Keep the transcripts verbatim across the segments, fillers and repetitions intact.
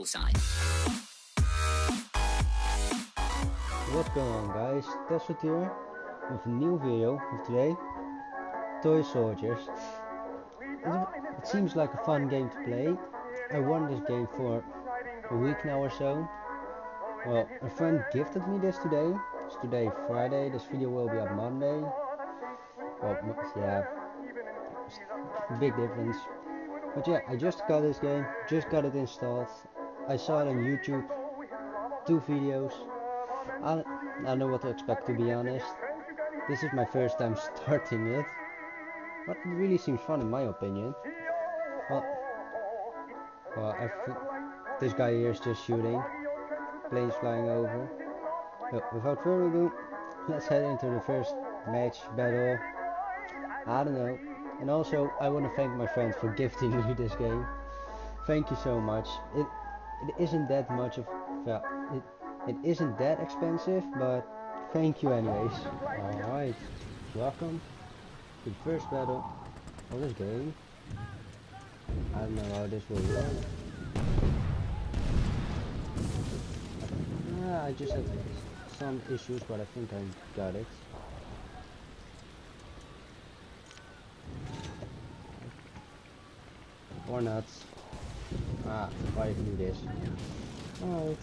sign. What's going on, guys? Tesla here with a new video of today. Toy Soldiers. It, it seems like a fun game to play. I won this game for a week now or so. Well, a friend gifted me this today. It's today Friday. This video will be up Monday. Well, yeah, big difference. But yeah, I just got this game, just got it installed. I saw it on YouTube, two videos. I, I don't know what to expect, to be honest. This is my first time starting it, but it really seems fun in my opinion. Well, well I this guy here is just shooting, planes flying over. So, without further ado, let's head into the first match, battle. I don't know. And also, I want to thank my friends for gifting me this game. Thank you so much. It it isn't that much of well, it it isn't that expensive, but thank you anyways. All right, welcome to the first battle of this game. I don't know how this will work. Uh, I just had some issues, but I think I got it. Or not. Ah, why do this? Alright.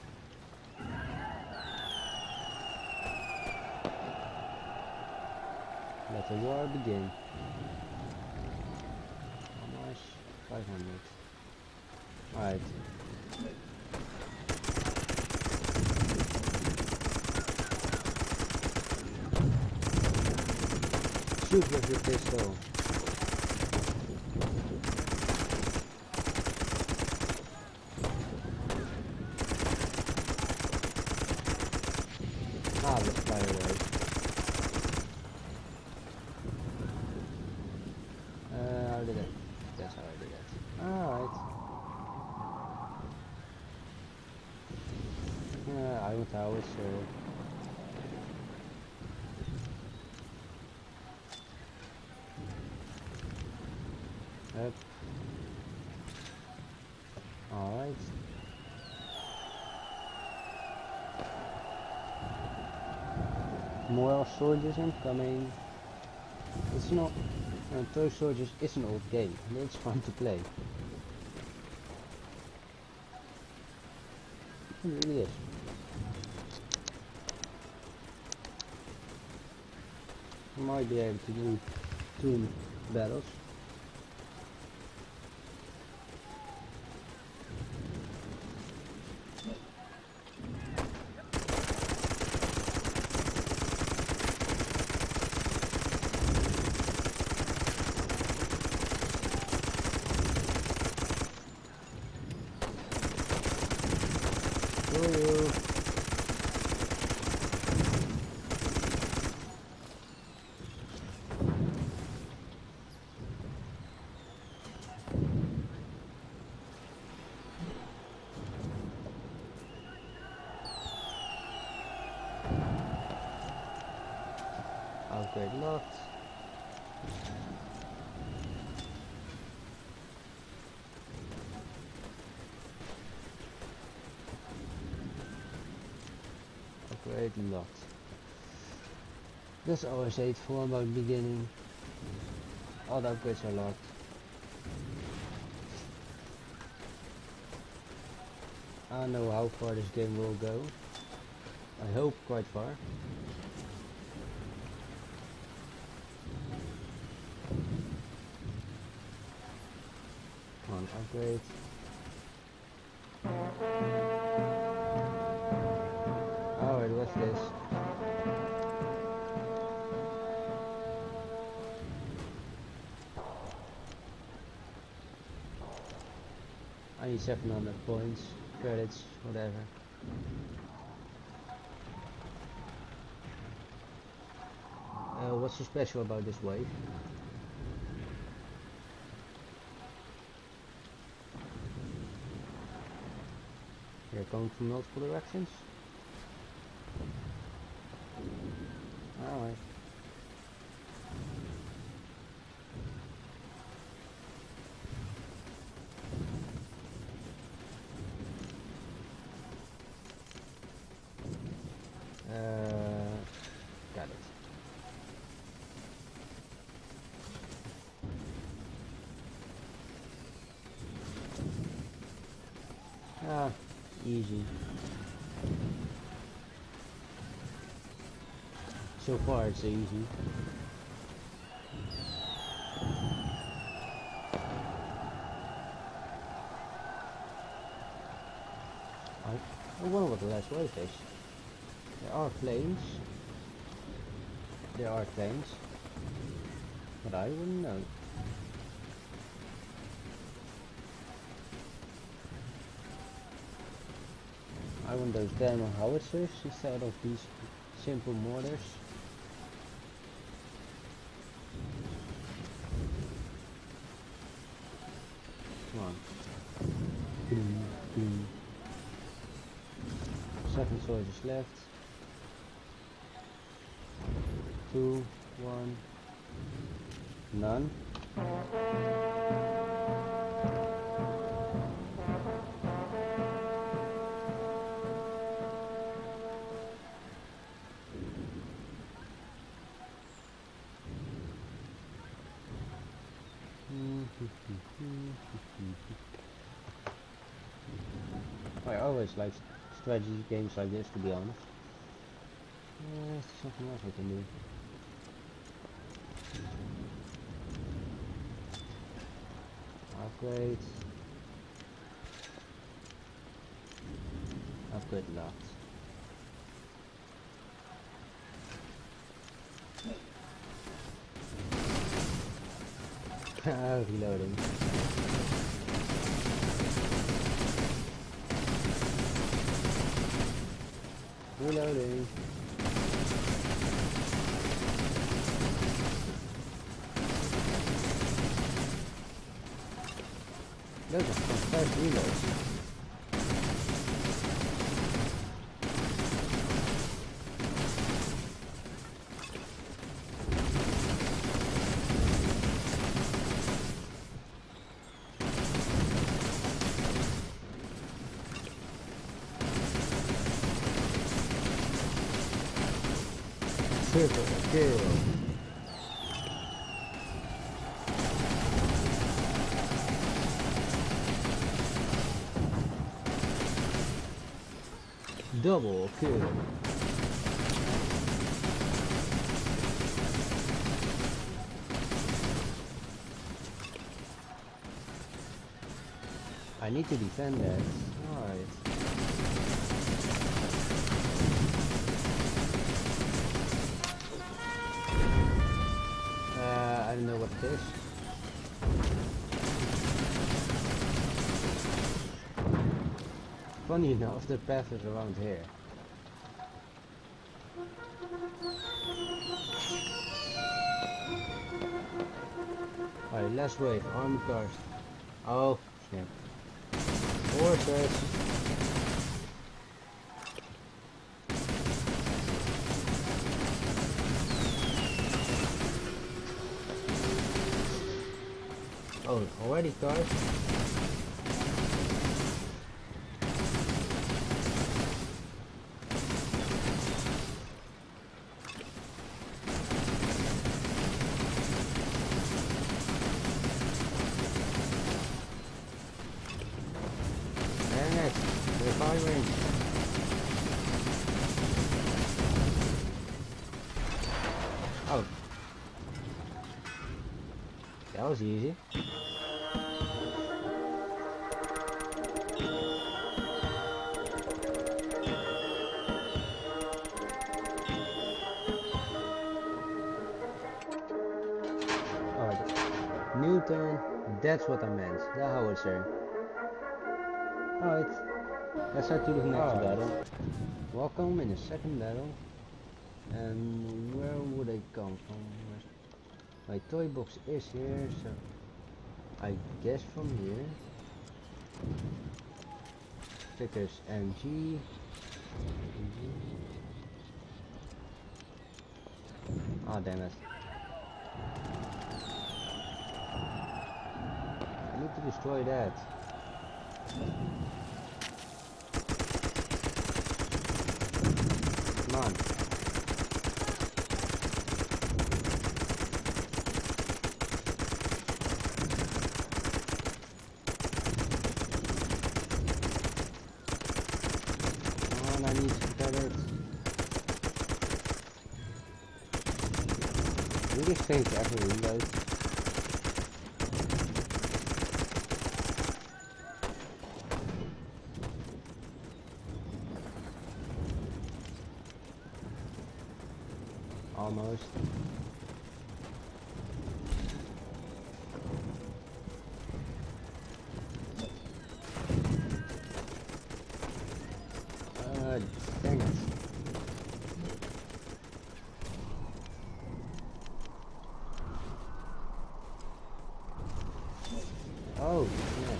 Let the war begin. How much? five hundred. Alright. Shoot with your pistol. Ah, let's fly away. Uh, how did it? That's how I did it. Alright. Yeah, I went out, so... Yep. Alright. More soldiers incoming. It's not... Uh, Toy Soldiers is an old game, and it's fun to play. It really is. I might be able to do two battles. You. Upgrade locked. Upgrade locked. That's always hateful about the beginning. All the upgrades are locked. I don't know how far this game will go. I hope quite far. Come on, upgrade. Alright, what's this? I need seven hundred points, credits, whatever. Uh, what's so special about this wave? They're going from multiple directions? Alright. Ah, easy. So far it's easy. I wonder what the last wave is. There are planes. There are planes. But I wouldn't know. I want those damn howitzers instead of these simple mortars. Come on. Boom, boom. Seven soldiers left. Two, one, none. I always like strategy games like this, to be honest. Uh, there's something else I can do. Upgrade. Upgrade locked. Reloading. Reloading. Those are some fast reloads. Triple kill. Double kill. I need to defend that. Alright. I don't know what it is. Funny enough, the path is around here. Alright, last wave, armored cars. Oh, snap. Horses. Oh, already cars? Dang it, we're firing. Oh. That was easy. Newton, that's what I meant, the howitzer. Alright, let's head to the next right. battle. Welcome in the second battle. And where would I come from? My toy box is here, so I guess from here. Stickers M G. Ah, oh, damn it. I need to destroy that. Come on. at it. Biggest thing to ever reload. Almost. Uh, dang it. Oh, no.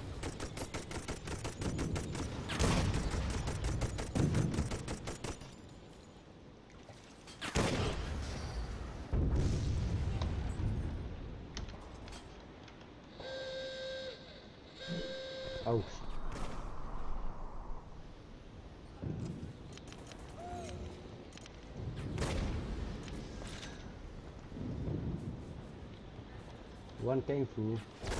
Oh, one came through.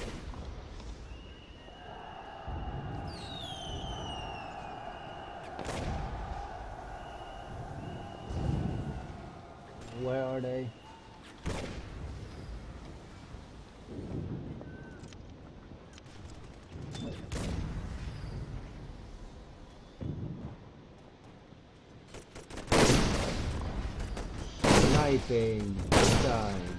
Where are they? Sniping time.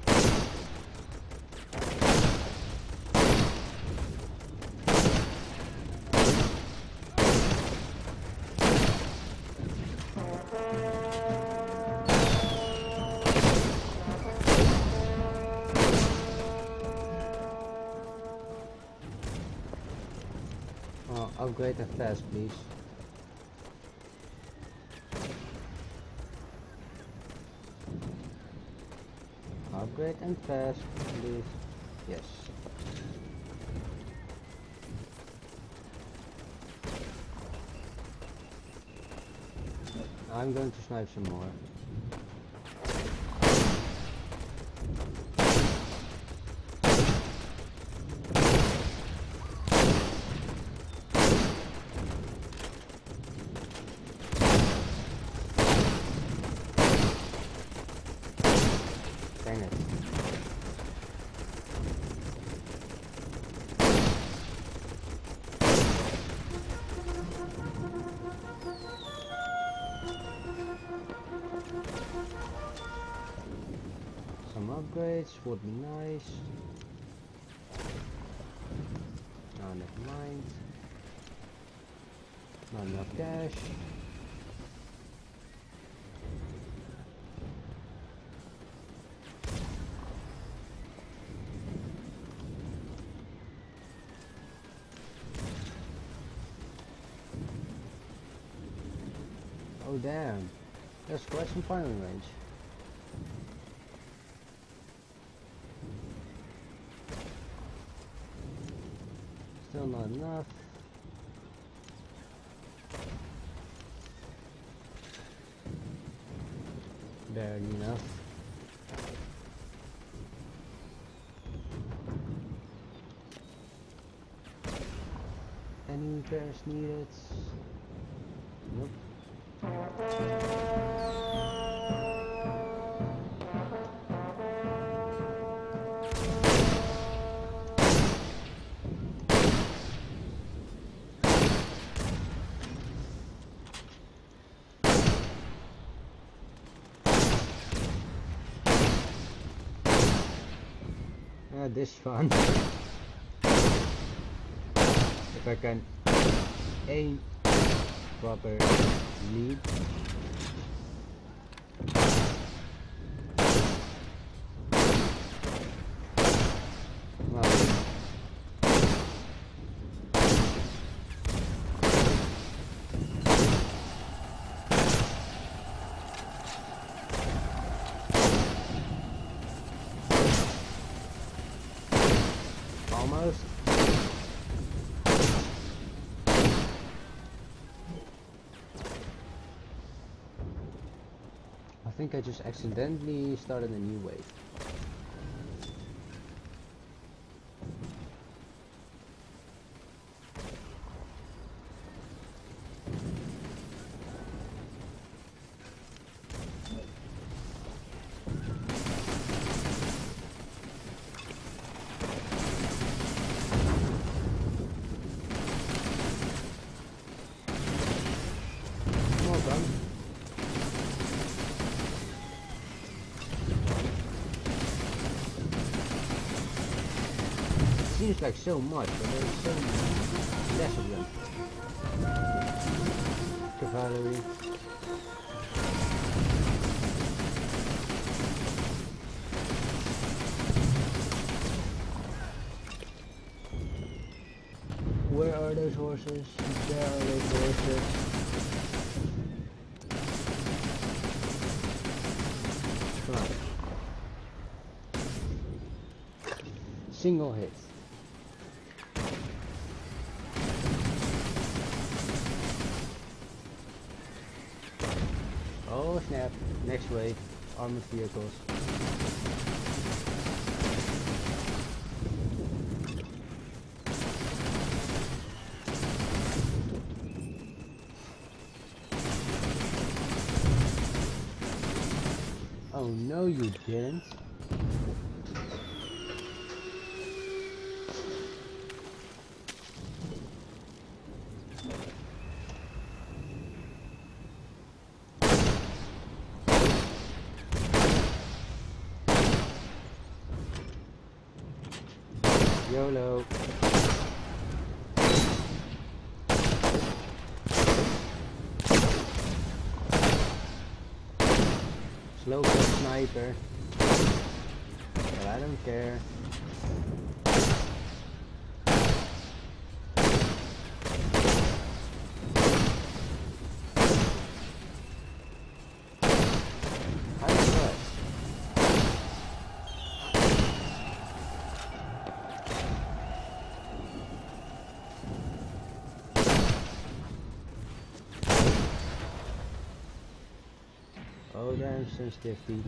Oh, upgrade and fast, please. Upgrade and fast, please. Yes. I'm going to snipe some more. Dang it. Some upgrades would be nice. Oh, never mind. Not enough cash. Oh damn, there's quite some firing range. Still not enough. Barely enough. Any repairs needed? Nope. Ah, this fun. If I can aim proper lead. Wow. Almost. I think I just accidentally started a new wave. seems like so much, but there's so less of them. Cavalry. Where are those horses? There are those horses. Come on. Single hit. Oh snap. Next wave. Armored vehicles. Oh no you didn't. YOLO. Slow kill sniper. But I don't care. Oh damn sensitivity.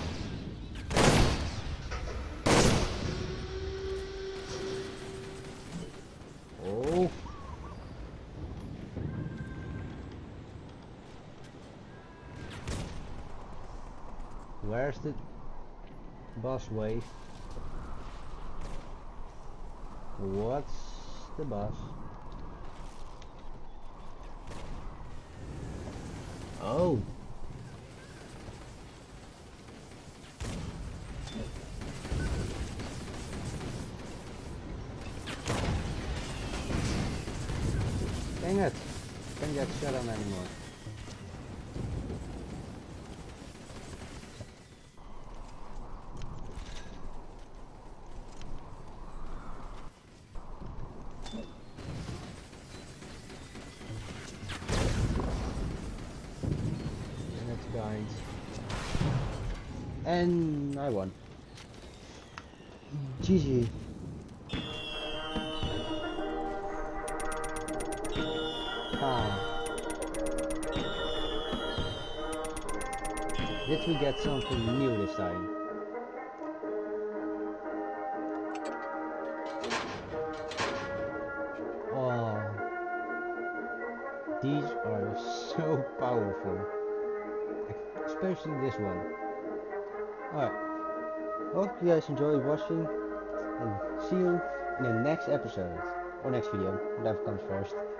Oh. Where's the boss wave? What's the boss? Oh. Dang it! Can't get shut on anymore. That's guys. And I won. G G. Ah. Did we get something new this time? Oh. These are so powerful. Especially this one. Alright. Hope you guys enjoyed watching. And see you in the next episode. Or next video. Whatever comes first.